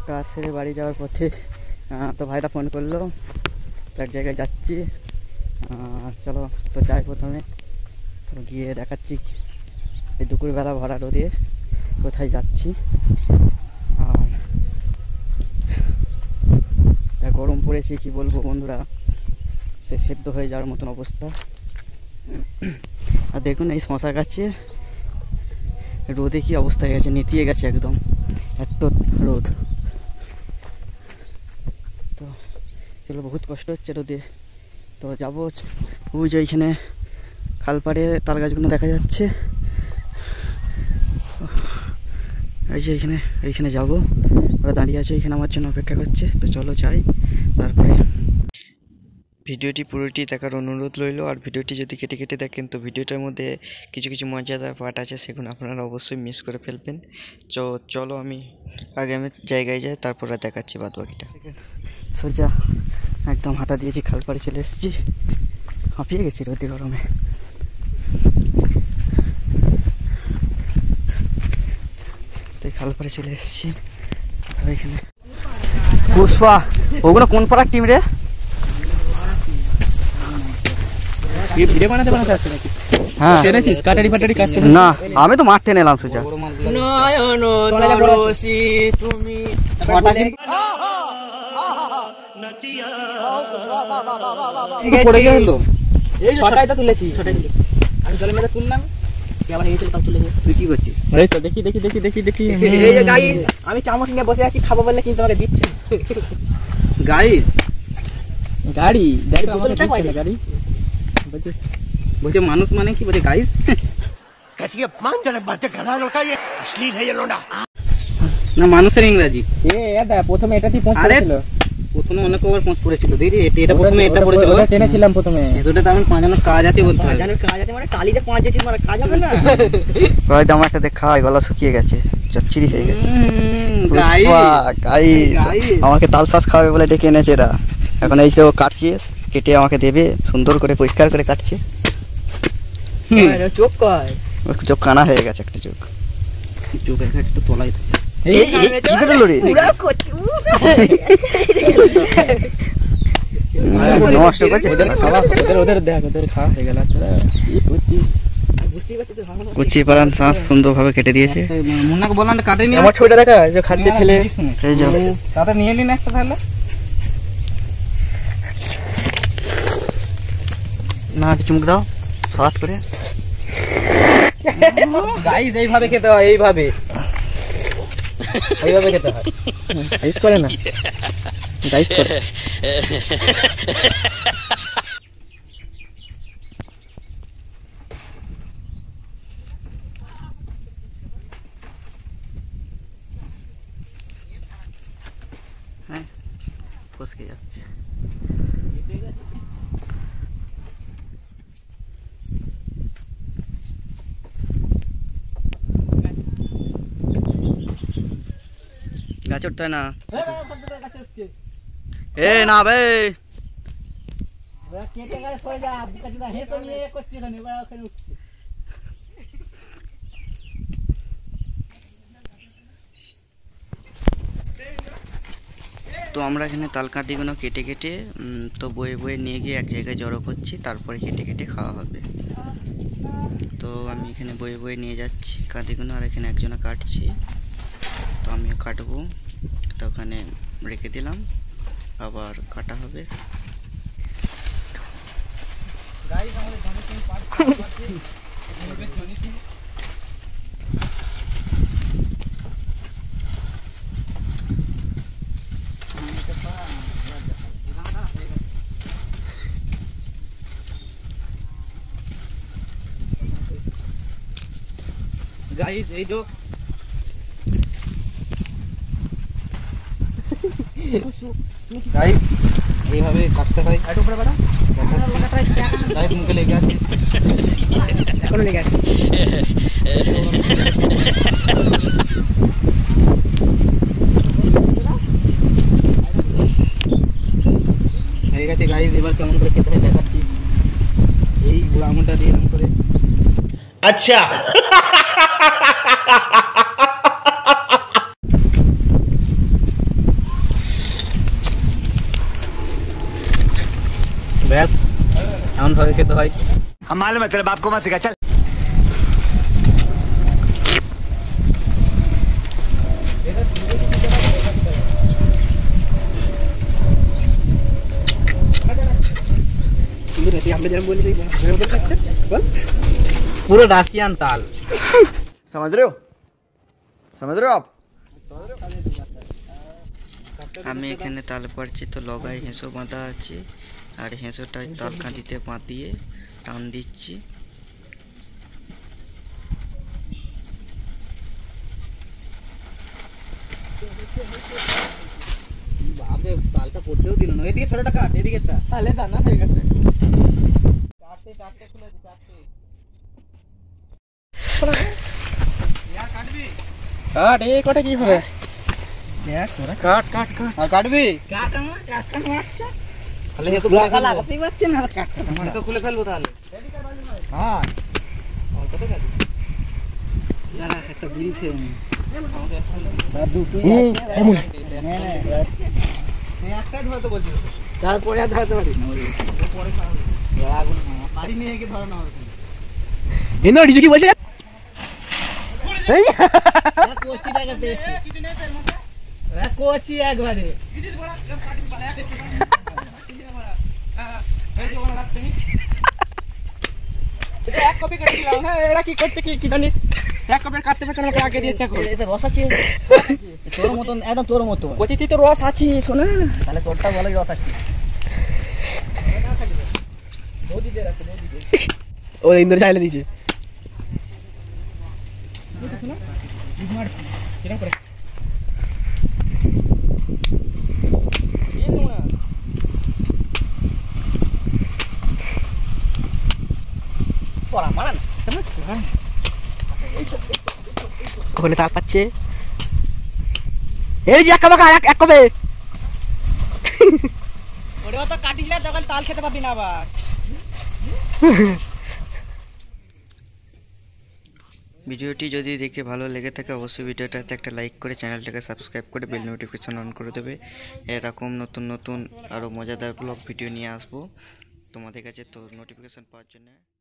কাজ সেরে বাড়ি যাওয়ার পথে তো ভাইরা ফোন করলো, এক জায়গায় যাচ্ছি। চলো তো যাই, প্রথমে তো গিয়ে দেখাচ্ছি এই দুপুরবেলা ভরা রোদে কোথায় যাচ্ছি। আর গরম পড়েছে কি বলবো বন্ধুরা, সে সেদ্ধ হয়ে যাওয়ার মতন অবস্থা। আর দেখুন এই শশা গাছে রোদে কি অবস্থা হয়ে গেছে, নেতিয়ে গেছে একদম, এত রোদ। তো এগুলো বহুত কষ্ট হচ্ছে রোদে। তো যাবো ওই যে এইখানে খালপাড়ে তাল গাছগুলো দেখা যাচ্ছে, এই যে এইখানে যাবো। ওরা দাঁড়িয়ে আছে এখানে আমার জন্য অপেক্ষা করছে। তো চলো যাই। তারপরে ভিডিওটি পুরোটি দেখার অনুরোধ রইল। আর ভিডিওটি যদি কেটে কেটে দেখেন তো ভিডিওটার মধ্যে কিছু কিছু মজাদার পার্ট আছে, সেগুলো আপনারা অবশ্যই মিস করে ফেলবেন। চলো আমি জায়গায় যাই, তারপরে দেখাচ্ছি বাদ বাকিটা। সোজা একদম হাঁটা দিয়েছি, খালপাড়ে চলে এসেছি, হাঁপিয়ে গেছি রোদে গরমে। তো খালপাড়ে চলে এসেছি এখানে। পুষ্পা, ওগুলো কোন পাড়ার টিম রে? না, আমি তো মাঠে নিলাম সোজা। আমি চামচ নিয়ে বসে আছি, খাবো বললে কিন্তু আমাকে দিচ্ছে গাড়ি। বলছে মানুষ মানে কি বলছে গাইস, না মানুষের ইংরাজি। প্রথমে এটা প্রথমে অনেক ওভার পৌঁছ পড়েছিল দিদি, এটা প্রথমে এটা পড়েছিল, ওটা টেনেছিলাম প্রথমে। এটাতে আমি পাঁচানোর কাজ আছে বলতে হয়, পাঁচানোর কাজ আছে মানে কালিতে পাঁচ আছে মানে কাজ হবে না। ভাই দাম একটা দেখা, গলা শুকিয়ে গেছে, চচ্চিরি হয়ে গেছে। আমাকে তাল শাঁস খাওয়াবে বলে ডেকে এনেছে এরা। এখন এই যে কাটছি, কেটে আমাকে দেবে, সুন্দর করে পরিষ্কার করে কাটছে। চোখ চোখ কানা হয়ে গেছে, একটা চোখ একটু তলায় থাকে। কুচিয়ে পালান শাঁস সুন্দরভাবে কেটে দিয়েছে। মুন্নাকে বললাম কাটেনি, আমার ছবিটা দেখা যে খাচ্ছে ছেলে, তাতে নিয়ে নিন একটা তাহলে। না চুমুক দাও সালাদ করে। গাইস এইভাবে খেতে হয়, এইভাবে খেতে হয়। গাইস করে না, গাইস করে। হ্যাঁ ফসকে যাচ্ছে। গাছ উঠতে হয় না, এ না ভাই তো আমরা এখানে তালকাঠিগুলো কেটে কেটে তো বয়ে বয়ে নিয়ে গিয়ে এক জায়গায় জড়ো করছি, তারপরে কেটে কেটে খাওয়া হবে। তো আমি এখানে বয়ে বয়ে নিয়ে যাচ্ছি কাঠিগুলো, আর এখানে একজনে কাটছি, তো আমিও কাটবো। তো ওখানে রেখে দিলাম, আবার কাটা হবে। গাইস এই যে এইভাবে কাটতে হয়, মুখে লেগে আছে, এখনো লেগে আছে। হয়ে গেছে গাইস, এবার কেমন করে খেতে হয় দেখাচ্ছি। এই গুঁড়া আঙুলটা দিয়ে এরকম করে, আচ্ছা ব্যাস এমন ভাবে খেতে হয়। हम मालूम है तेरे बाप को मत सिखा चल। পুরো রাশিয়ান তাল। समझ रहे हो आप? আমি এখানে তাল পাড়ছি, তো লগায় হেঁসো বাঁধা আছে আর হেঁসোটায় তাল কাঁদিতে বাঁধিয়ে টান দিচ্ছি। তালটা পড়তেও দিল না। এদিকে ছোটটা কাট, এদিকে তাহলে দানা হয়ে গেছে। চারটে খুলে চারটে কাট। এই কটা কি হবে? কাট কাট কাট আর কাটবি। তাহলে এ তো লাগাতেই পারছি না। কাট তো খুলে ফেলবো তাহলে। হ্যাঁ কত কাটবি? জানা একটা বিড়ি খেয়ে নি। আর দুটো একটাই ধরতে বলছিস, তারপরে আর ধরতে পারিস না। পরে বাড়ি নিয়ে গিয়ে ধরানো হবে। এনো ডিজে কি বলছে? কোচি একবারে এক কপি কেটে দিলাম। হ্যাঁ এরা কি করছে কি জানি, এক কপি কাটতে পেতে আমাকে আগে দিয়েছে। এখন রস আছে তোর মতন, একদম তোর মতো কচিতে তো রস আছে। শোনা তাহলে তোরটা বলো রস আছে। ও ইন্দুর চাইলে দিয়েছে। ওখানে তাল পাচ্ছে। এই যে এক কবে ওটা তো কাটিস না, তখন তাল খেতে পাবি না আবার। ভিডিওটি যদি দেখে ভালো লেগে থাকে অবশ্যই ভিডিওটাতে একটা লাইক করে চ্যানেলটাকে সাবস্ক্রাইব করে বেল নোটিফিকেশন অন করে দেবে। এরকম নতুন নতুন আরও মজাদার ব্লগ ভিডিও নিয়ে আসবো তোমাদের কাছে, তো নোটিফিকেশন পাওয়ার জন্য